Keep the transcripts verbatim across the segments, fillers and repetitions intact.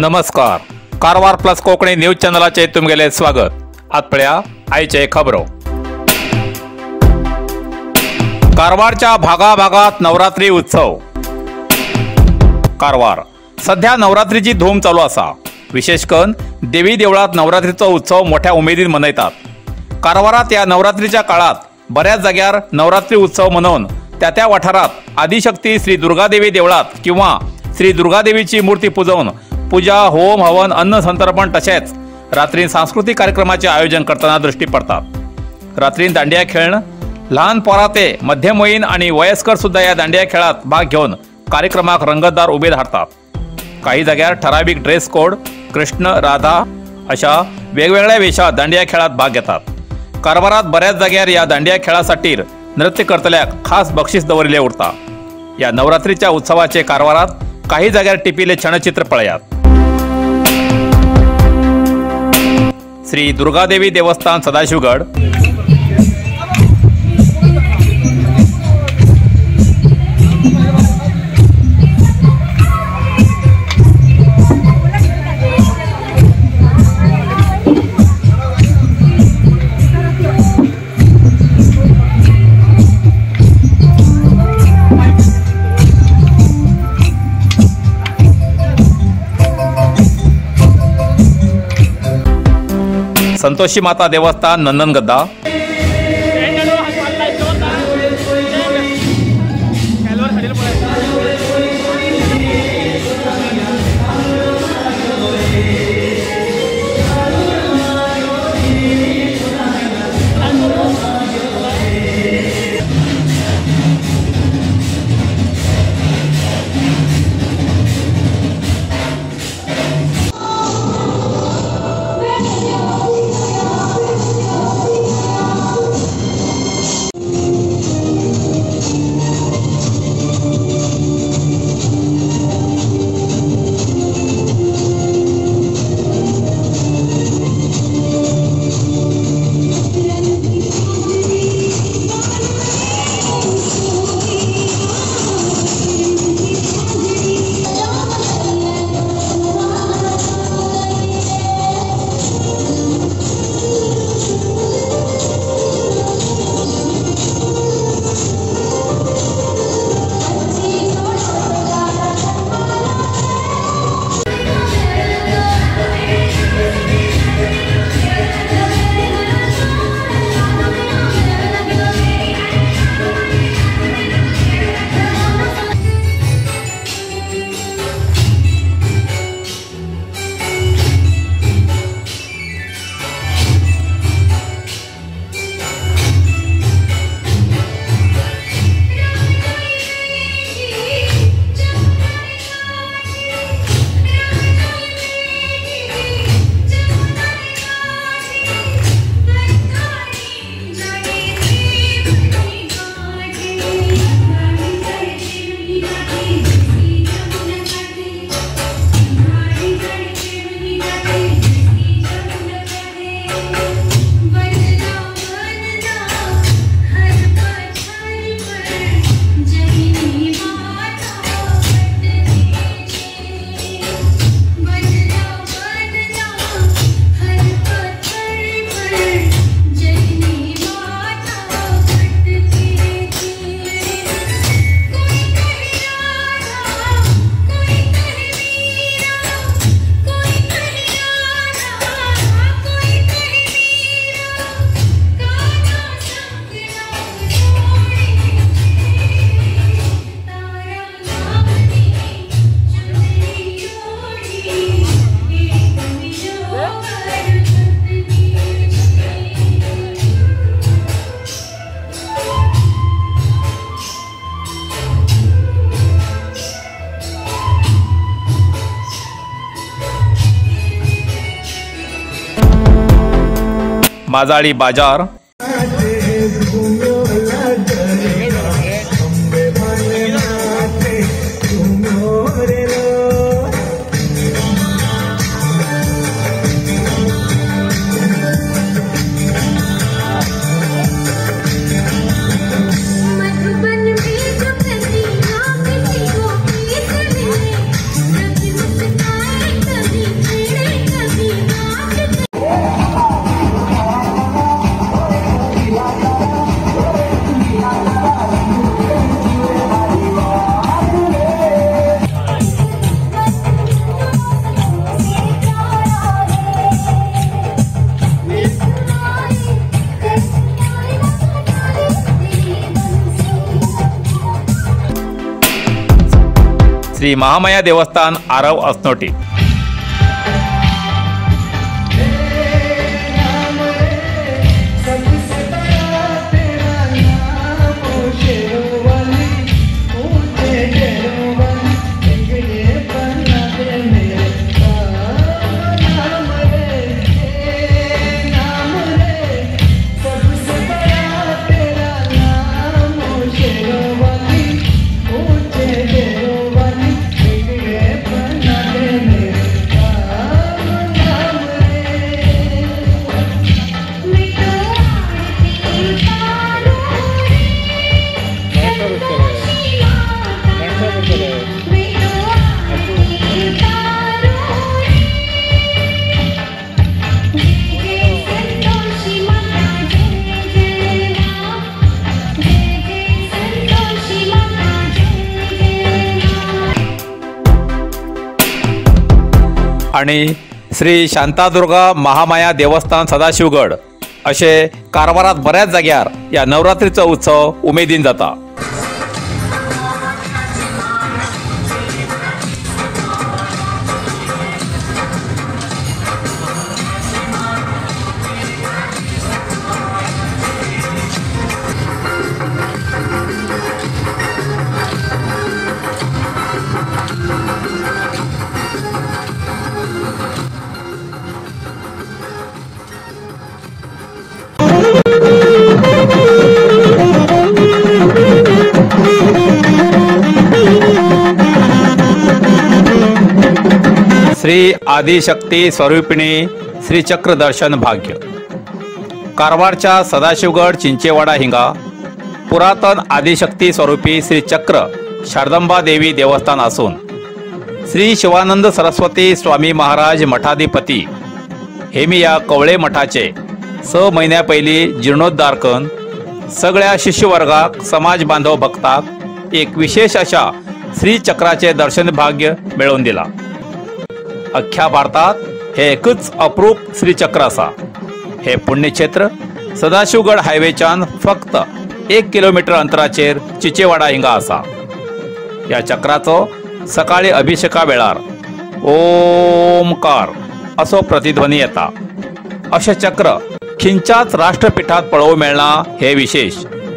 नमस्कार. Karwar plus Konkani news चॅनलाचे तुमगेले स्वागत. आतपळ्या आयचे खबरो. कारवारच्या भागाभागात नवरात्री उत्सव. कारवार सध्या नवरात्रीची धूम चालू असा. विशेष करून देवी देवळात नवरात्रीचा उत्सव मोठ्या उमेदीन मनयतात. कारवारात या नवरात्रीच्या काळात बऱ्याच जाग्यार नवरात्री उत्सव मनवून त्या त्या वाठारात आदिशक्ती श्री दुर्गादेवी देवळात किंवा श्री दुर्गादेवीची मूर्ती पुजवून पूजा, होम, हवन, अन्न संतर्पण तसेच रात्री सांस्कृतिक कार्यक्रमाचे आयोजन करताना दृष्टी पडतात. रात्री दांडिया खेळणं, लहान पोरा ते मध्यमवयीन आणि वयस्कर सुद्धा या दांडिया खेळात भाग घेऊन कार्यक्रमाक रंगतदार उभे धाडतात. काही जाग्यार ठराविक ड्रेस कोड, कृष्ण, राधा अशा वेगवेगळ्या वेशात दांडिया खेळात भाग घेतात. कारवारात बऱ्याच जाग्यार या दांडिया खेळासाठी नृत्य करतल्याक खास बक्षीस दवरिले उरता. या नवरात्रीच्या उत्सवाचे कारवारात काही जाग्यार टिपिले क्षणचित्र पळयात. श्री दुर्गादेवी देवस्थान सदाशिवगड. संतोषी माता देवस्थान नंदनगद्दा. माजाळी बाजार. श्री महामाया देवस्थान आरव असनोटी। आणि श्री शांतादुर्गा महामाया देवस्थान सदाशिवगड असे कारवारात बऱ्याच जाग्यार या नवरात्रीचो उत्सव उमेदीन जाता। श्री आदिशक्ती स्वरूपिणी श्री चक्र दर्शन भाग्य कारवारच्या सदाशिवगड चिंचेवाडा हिंगा पुरातन आदिशक्ती स्वरूपी श्री चक्र शारदंबा देवी देवस्थान असून श्री शिवानंद सरस्वती स्वामी महाराज मठाधिपती हेमी या कवळे मठाचे स महिन्या पयली जीर्णोद्धार करून सगळ्या शिष्यवर्गाक समाज बांधव भक्ताक एक विशेष अशा श्री चक्राचे दर्शन भाग्य मिळवून दिला। अख्ख्या भारतात हे एकच अप्रूप श्री चक्र असा। हे पुण्यक्षेत्र सदाशिवगड हायवेच्यान फक्त एक किलोमीटर अंतराचेर चिचेवाडा हिंगा असा। या चक्राचो सकाळी अभिषेका वेळार ओमकार असो प्रतिध्वनी येता। अशें चक्र खिंच्याच राष्ट्रपीठात पळोवंक मेळना हे विशेष।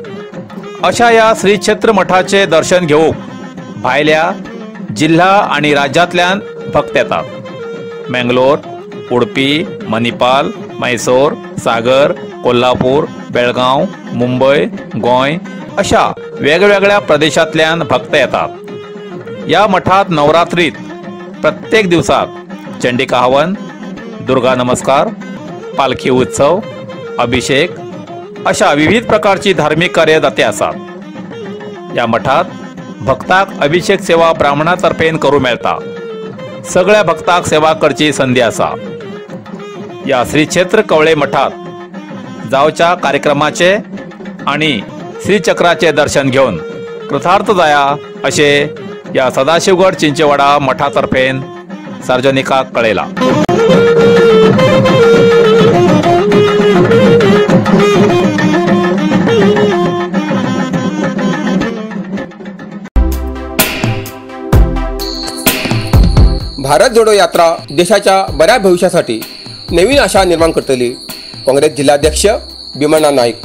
अशा या श्री क्षेत्र मठाचे दर्शन घेवूंक भायल्या जिल्हा आणि राज्यांतल्यान भक्त येतात। मंगलोर, उडपी, मणिपाल, मैसूर, सागर, कोल्हापूर, बेळगांव, मुंबई, गोंय अशा वेगवेगळ्या प्रदेशांतल्यान भक्त येतात। या मठात नवरात्रीत प्रत्येक दिवसाक चंडिका हवन, दुर्गा नमस्कार, पालखी उत्सव, अभिषेक अशा विविध प्रकारची धार्मिक कार्य जाते आसात। या मठात भक्ताक अभिषेक सेवा ब्राह्मणातर्फेन करूं मेळता। सगळ्या भक्ताक सेवा करची संधी आसा। या श्री क्षेत्र कवळे मठात जावच्या कार्यक्रमाचे आणि श्री चक्राचे दर्शन घेऊन कृतार्थ जाया अशे या सदाशिवगड चिंचेवाडा मठातर्फेन सार्वजनिकाक कळयला। भारत जोडो यात्रा देशाच्या बऱ्या भविष्यासाठी नवीन आशा निर्माण करतली। काँग्रेस जिल्हाध्यक्ष भीमण्णा नाईक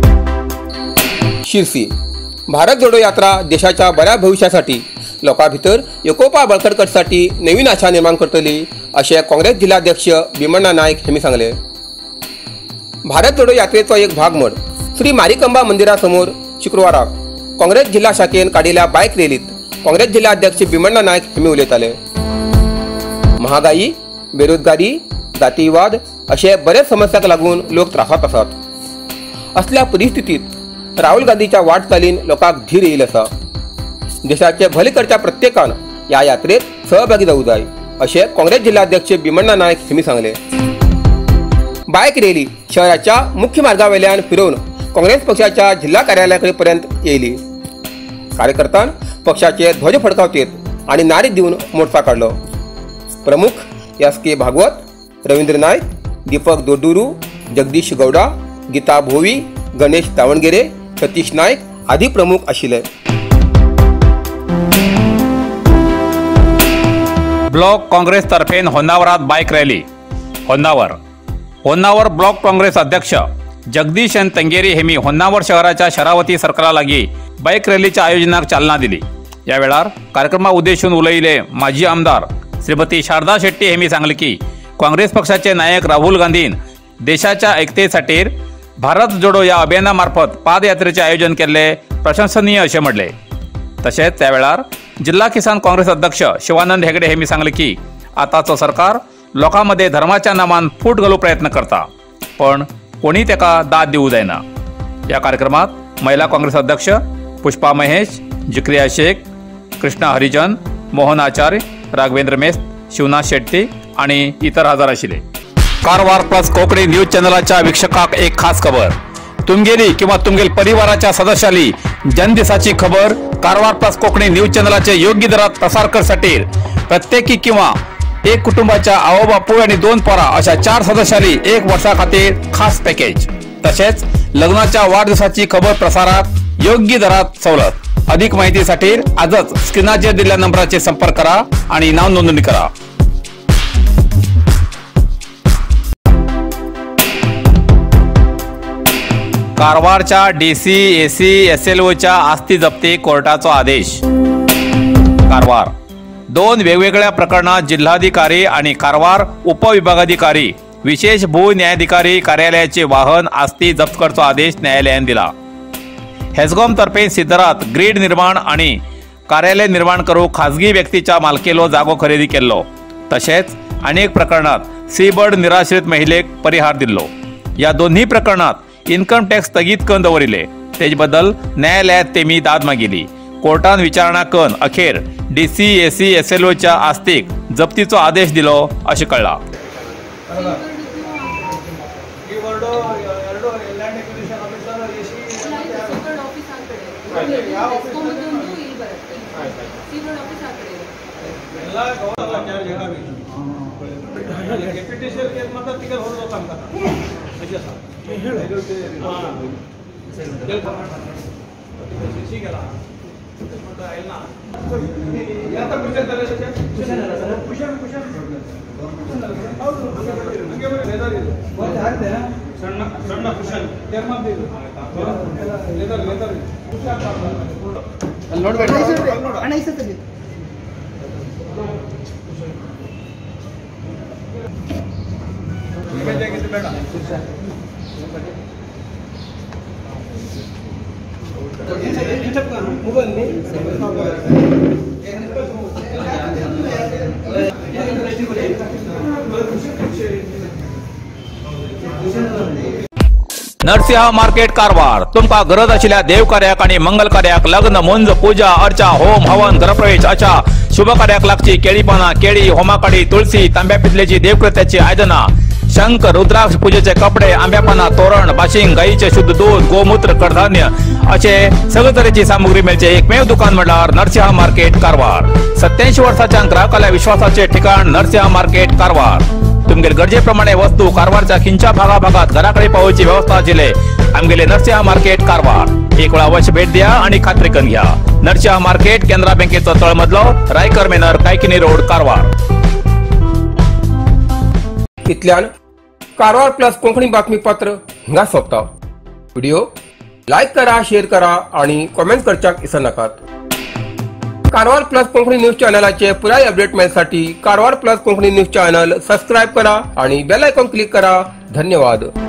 शिरसी। भारत जोडो यात्रा देशाच्या बऱ्या भविष्यासाठी लोकां भितर एकोपा बळकट करसाठी नवीन आशा निर्माण करतली अशें काँग्रेस जिल्हाध्यक्ष भीमण्णा नाईक हांणी सांगले। भारत जोडो यात्रेचो एक भाग म्हण श्री मारिकंबा मंदिरा समोर शुक्रवाराक काँग्रेस जिल्हा शाखेन काडिल्ल्या बायक रॅलीत काँग्रेस जिल्हाध्यक्ष भीमण्णा नाईक हांणी उलयताले। महागाई, बेरोजगारी, जातीवाद अशे बरेच समस्यांक लागून लोक त्रासात आसात। असल्या परिस्थितीत राहुल गांधीच्या वाटचालीन लोकांक धीर येयला आसा। देशाचे भले करच्या प्रत्येकान या यात्रेत सहभागी जावूं जाय अशें काँग्रेस जिल्हाध्यक्ष भीमण्णा नाईक हांणी सांगले। बायक रॅली शहराच्या मुख्य मार्गावेल्यान फिरवून काँग्रेस पक्षाच्या जिल्हा कार्यालयाकडे पर्यंत येयली। कार्यकर्त्यान पक्षाचे ध्वज फडकावतेत आणि नारे दिवन मोर्चा काढलो। प्रमुख एस के भागवत, रवींद्र नाईक, दीपक दोड्डुरू, जगदीश गौडा, गीता भोवी, गणेश दावणगेरे, सतीश नाईक आदी प्रमुख आशिल्ले। ब्लॉक काँग्रेस तर्फे होन्नावरात bike rally. Honnavar Honnavar block Congress अध्यक्ष जगदीश एन तंगेरी हेमी होन्नावर शहराच्या शरावती सर्कलालागी बाईक रॅलीच्या आयोजनाक चालना दिली. या वेळार कार्यक्रमा उद्देशून उलयले माजी आमदार श्रीमती शारदा शेट्टी हेमी सांगले की काँग्रेस पक्षाचे नायक राहुल गांधीन देशाच्या एकतेसाठी भारत जोडो या अभियानामार्फत पादयात्रेचे आयोजन केले प्रशंसनीय असे म्हटले. तसेच त्या वेळार जिल्हा किसान काँग्रेस अध्यक्ष शिवानंद हेगडे हेमी सांगले की आताचं सरकार लोकांमध्ये धर्माच्या नामान फूट घालू प्रयत्न करता पण कोणी त्याका दाद देऊ जायना. या कार्यक्रमात महिला काँग्रेस अध्यक्ष पुष्पा महेश, जिक्रिया शेख, कृष्णा हरिजन, मोहन आचार्य, राघवेंद्र मेस्त, शिवनाथ शेट्टी आणि इतर हजर आशिले. कारवार प्लस कोकणी न्यूज चॅनलच्या वीक्षकाक एक खास खबर. तुमगेली किंवा तुमगेल परिवाराच्या सदस्याली जनदिसाची खबर कारवार प्लस कोकणी न्यूज चॅनलचे योग्य दरात प्रसार करण्यासाठी प्रत्येकी किंवा एक कुटुंबाच्या आवो बापू आणि दोन पोरा अशा चार सदस्याली एक वर्षा खातीर खास पॅकेज. तसेच लग्नाच्या वाढदिवसाची खबर प्रसारात योग्य दरात सवलत. अधिक माहितीसाठी आजच स्क्रीनाचेर दिलेल्या नंबराचे संपर्क करा आणि नाव नोंदणी करा. कारवारच्या डीसी, एसी, एसएलओच्या आस्ती जप्ती कोर्टाचा आदेश. कारवार दोन वेगवेगळ्या प्रकरणात जिल्हाधिकारी आणि कारवार उपविभागाधिकारी विशेष भू न्यायाधिकारी कार्यालयाचे वाहन आस्ती जप्त करण्याचा आदेश न्यायालयाने दिला. हेसगॉम तर्फे सिद्धरात ग्रीड निर्माण आणि कार्यालय निर्माण करू खाजगी व्यक्तीच्या मालकीलो जागो खरेदी केल्लो. तसेच अनेक प्रकरणात सीबर्ड निराश्रित महिलेक परिहार दिल्लो. या दोन्ही प्रकरणात इन्कम टॅक्स स्थगित करून दवरिले. तेज बद्दल न्यायालयात तेमी दाद मागिली. कोर्टान विचारणा करून अखेर डीसी, एसी, एसएलओच्या आस्तीक जप्तीचो आदेश दिलो असे कळला. नरसिंह मार्केट कारवार तुमका गरज असलेल्या देव कार्याक आणि मंगल कार्याक, लग्न, मुंज, पूजा, अर्चा, होम, हवन, घरप्रवेश अशा शुभ कार्याक लागची केळी पाना, केळी, होमाकाडी, तुळशी, तांब्या पितलेची देवकृत्याची आयदना, शंख, रुद्राक्ष पूजेचे कपडे, आंब्या पाना, तोरण, बाशिंग, गाईचे शुद्ध दूध, गोमूत्र, कडधान्य असे सगळे तऱ्हेची सामुग्री मिळते एकमेव दुकान म्हणल्यार नरसिंह मार्केट कारवार. सत्याऐंशी वर्षाच्या ग्राहकाला विश्वासाचे ठिकाण नरसिंह मार्केट कारवार. तुमगेर गरजेप्रमाणे वस्तू कारवारच्या खिंच्या भागा भागात घराकडे पावोची व्यवस्था आशिल्ले आमगेले नरसिंह मार्केट कारवार. एक वेळा अवश्य भेट द्या आणि खात्री करून घ्या. नरसिंह मार्केट केंद्रा बँकेचो तळमजलो, रायकर मेनर, कायकिनी रोड, कारवार. इतल्यान कारवार प्लस कोंकणी बातमीपत्र हिंगा सोंपता. व्हिडिओ लाईक करा, शेअर करा आणि कमेंट करच्याक विसरू नाकात. कारवार प्लस कोंकणी न्यूज चॅनलाचे पुराय अपडेट मिळण्यासाठी Karwar plus Konkani news channel subscribe करा आणि बेल आयकॉन क्लिक करा. धन्यवाद.